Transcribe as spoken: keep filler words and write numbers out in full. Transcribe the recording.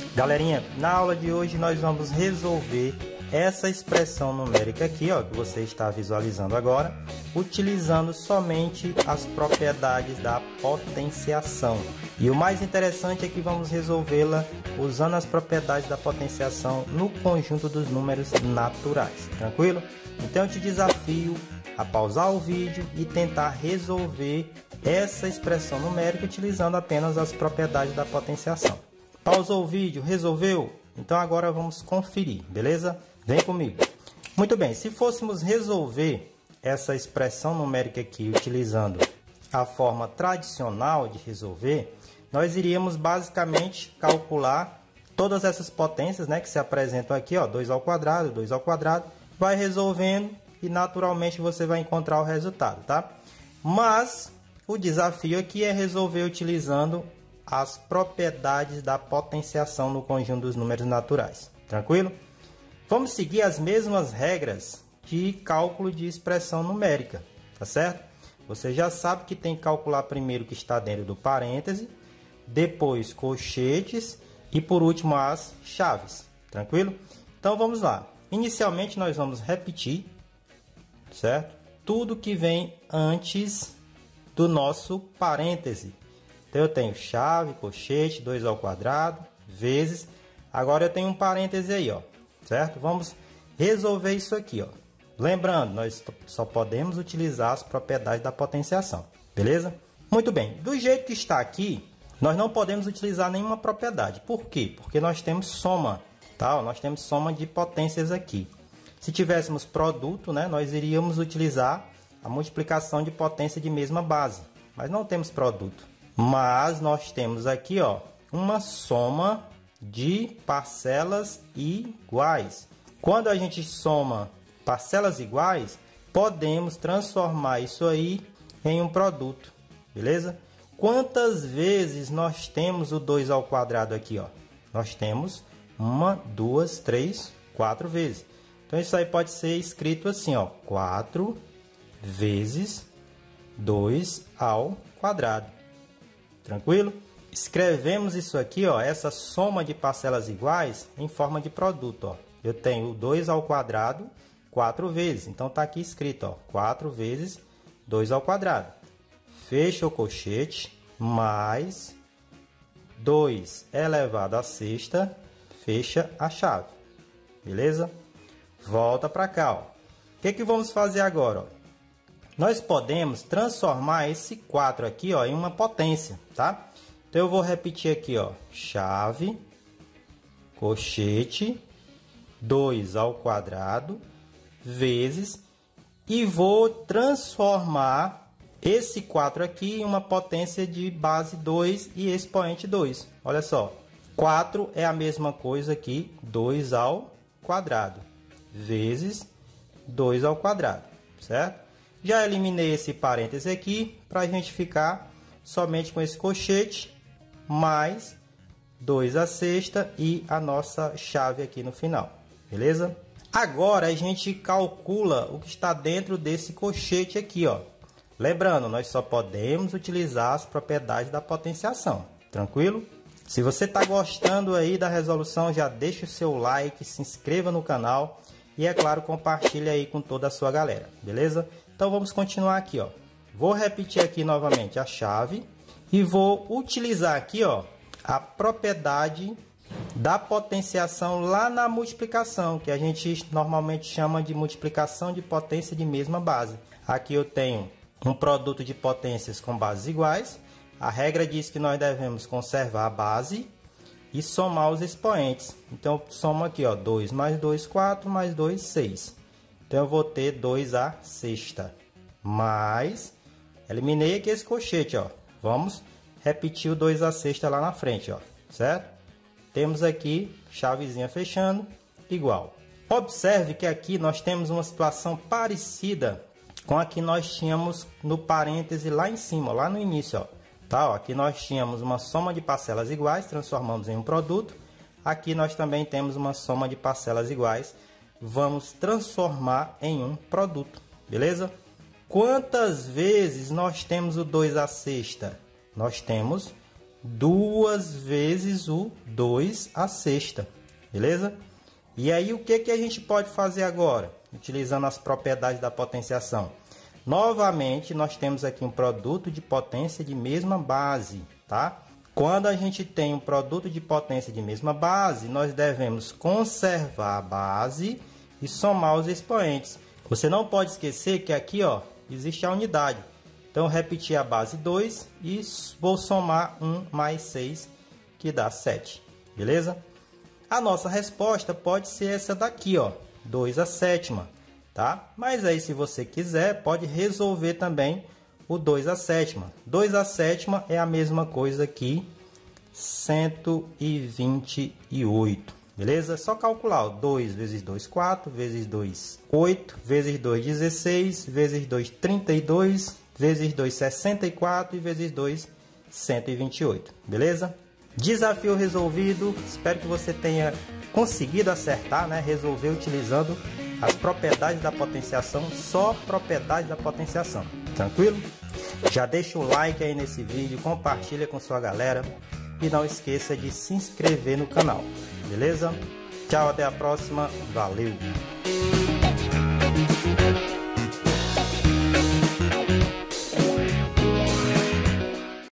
Galerinha, na aula de hoje nós vamos resolver essa expressão numérica aqui, ó, que você está visualizando agora, utilizando somente as propriedades da potenciação. E o mais interessante é que vamos resolvê-la usando as propriedades da potenciação no conjunto dos números naturais, tranquilo? Então eu te desafio a pausar o vídeo e tentar resolver essa expressão numérica utilizando apenas as propriedades da potenciação. Pausou o vídeo? Resolveu? Então agora vamos conferir, beleza? Vem comigo. Muito bem, se fôssemos resolver essa expressão numérica aqui utilizando a forma tradicional de resolver, nós iríamos basicamente calcular todas essas potências, né, que se apresentam aqui, ó, dois ao quadrado, dois ao quadrado, vai resolvendo e naturalmente você vai encontrar o resultado, tá? Mas o desafio aqui é resolver utilizando as propriedades da potenciação no conjunto dos números naturais, tranquilo? Vamos seguir as mesmas regras de cálculo de expressão numérica, tá certo? Você já sabe que tem que calcular primeiro o que está dentro do parêntese, depois colchetes e por último as chaves, tranquilo? Então vamos lá. Inicialmente nós vamos repetir, certo? Tudo que vem antes do nosso parêntese. Então eu tenho chave, colchete, dois ao quadrado, vezes. Agora eu tenho um parêntese aí, ó, certo? Vamos resolver isso aqui, ó. Lembrando, nós só podemos utilizar as propriedades da potenciação, beleza? Muito bem, do jeito que está aqui, nós não podemos utilizar nenhuma propriedade. Por quê? Porque nós temos soma, tá? Nós temos soma de potências aqui. Se tivéssemos produto, né, nós iríamos utilizar a multiplicação de potência de mesma base, mas não temos produto. Mas nós temos aqui, ó, uma soma de parcelas iguais. Quando a gente soma parcelas iguais, podemos transformar isso aí em um produto, beleza? Quantas vezes nós temos o dois ao quadrado aqui, ó? Nós temos uma, duas, três, quatro vezes. Então isso aí pode ser escrito assim, ó, quatro vezes dois ao quadrado. Tranquilo? Escrevemos isso aqui, ó, essa soma de parcelas iguais em forma de produto, ó. Eu tenho dois ao quadrado quatro vezes. Então tá aqui escrito, ó, quatro vezes dois ao quadrado. Fecha o colchete mais dois elevado à sexta, fecha a chave. Beleza? Volta para cá, ó. O que que vamos fazer agora, ó? Nós podemos transformar esse quatro aqui, ó, em uma potência, tá? Então eu vou repetir aqui, ó, chave, colchete, dois ao quadrado, vezes, e vou transformar esse quatro aqui em uma potência de base dois e expoente dois. Olha só, quatro é a mesma coisa aqui, dois ao quadrado, vezes dois ao quadrado, certo? Já eliminei esse parêntese aqui para a gente ficar somente com esse colchete, mais dois à sexta e a nossa chave aqui no final, beleza? Agora a gente calcula o que está dentro desse colchete aqui, ó. Lembrando, nós só podemos utilizar as propriedades da potenciação, tranquilo? Se você está gostando aí da resolução, já deixa o seu like, se inscreva no canal e, é claro, compartilhe aí com toda a sua galera, beleza? Então vamos continuar aqui, ó. Vou repetir aqui novamente a chave e vou utilizar aqui, ó, a propriedade da potenciação lá na multiplicação, que a gente normalmente chama de multiplicação de potência de mesma base. Aqui eu tenho um produto de potências com bases iguais. A regra diz que nós devemos conservar a base e somar os expoentes. Então eu somo aqui, ó, dois mais dois, quatro, mais dois, seis. Então eu vou ter dois à sexta, mais, eliminei aqui esse colchete, ó. Vamos repetir o dois à sexta lá na frente, ó, certo? Temos aqui chavezinha fechando, igual. Observe que aqui nós temos uma situação parecida com a que nós tínhamos no parêntese lá em cima, lá no início, ó. Tá, ó, aqui nós tínhamos uma soma de parcelas iguais, transformamos em um produto. Aqui nós também temos uma soma de parcelas iguais, vamos transformar em um produto, beleza? Quantas vezes nós temos o dois à sexta? Nós temos duas vezes o dois à sexta, beleza? E aí o que, que a gente pode fazer agora, utilizando as propriedades da potenciação? Novamente, nós temos aqui um produto de potência de mesma base, tá? Quando a gente tem um produto de potência de mesma base, nós devemos conservar a base e somar os expoentes. Você não pode esquecer que aqui, ó, existe a unidade. Então, eu repeti a base dois e vou somar um mais seis, que dá sete, beleza? A nossa resposta pode ser essa daqui, ó, dois à sétima, tá? Mas aí, se você quiser, pode resolver também o dois à sétima. dois à sétima é a mesma coisa que cento e vinte e oito, beleza? É só calcular, ó, dois vezes dois, quatro, vezes dois, oito, vezes dois, dezesseis, vezes dois, trinta e dois, vezes dois, sessenta e quatro e vezes dois, cento e vinte e oito, beleza? Desafio resolvido, espero que você tenha conseguido acertar, né? Resolver utilizando as propriedades da potenciação, só propriedades da potenciação, tranquilo? Já deixa o like aí nesse vídeo, compartilha com sua galera e não esqueça de se inscrever no canal, beleza? Tchau, até a próxima, valeu!